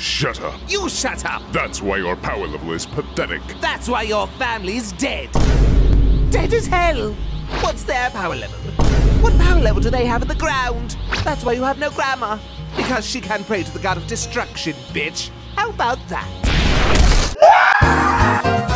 Shut up. You shut up! That's why your power level is pathetic. That's why your family's dead. Dead as hell. What's their power level? What power level do they have in the ground? That's why you have no grandma. Because she can pray to the god of destruction, bitch. How about that?